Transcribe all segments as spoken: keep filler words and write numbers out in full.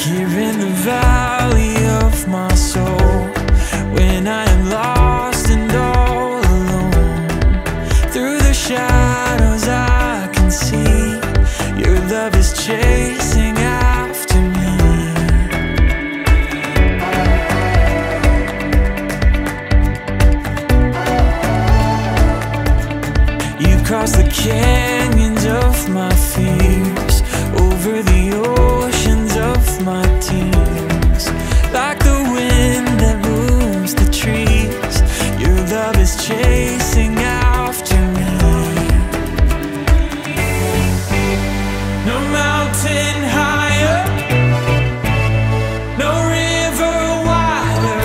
Here in the valley of my soul, when I am lost and all alone, through the shadows I can see your love is chasing after me. You cross the canyons of my fears, over the oceans of my tears, like the wind that moves the trees. Your love is chasing after me. No mountain higher, no river wider,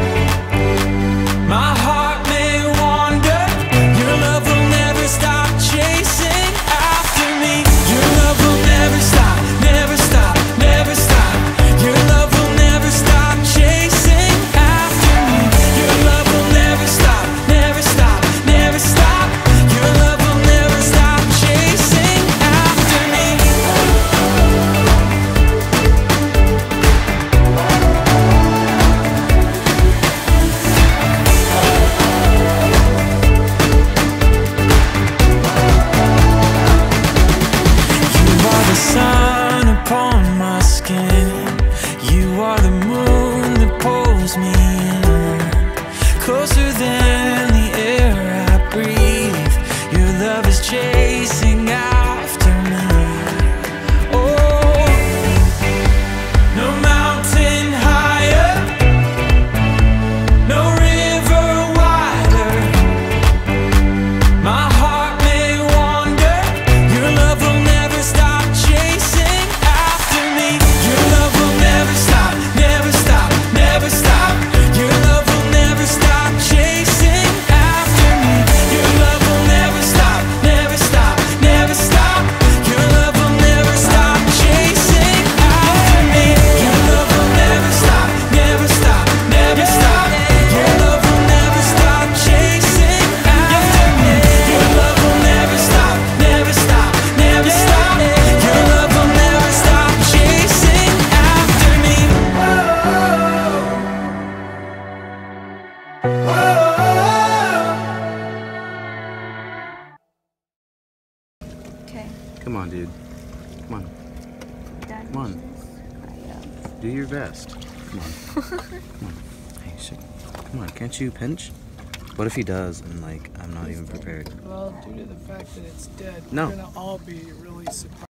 my heart may wander, your love will never stop chasing after me. Your love will never stop, never stop, never stop. Your love will never stop chasing after me. Your love will never stop, never stop, never stop. Your love will never stop chasing after me. You are the sun upon my skin, you are the moon that pulls me in, closer than the air I breathe. Your love is chasing after me. Oh, no mountain higher, no river wider, my heart may wander, your love will never stop chasing after me. Your love will never stop, never stop, never stop. Your love will never stop chasing after me. Your love will never stop, never stop, never stop. Your love will never stop chasing after me. Your love will never stop, never stop, never stop. Your love will never stop chasing after me. Your love will never stop, never stop, never stop. Your love will never stop chasing after me. Okay. Come on, dude. Come on. Done. Come on. I, uh, Do your best. Come on. Come on. Hey, shit. Come on. Can't you pinch? What if he does and, like, I'm not even prepared? Well, due to the fact that it's dead, No. we're gonna all be really surprised.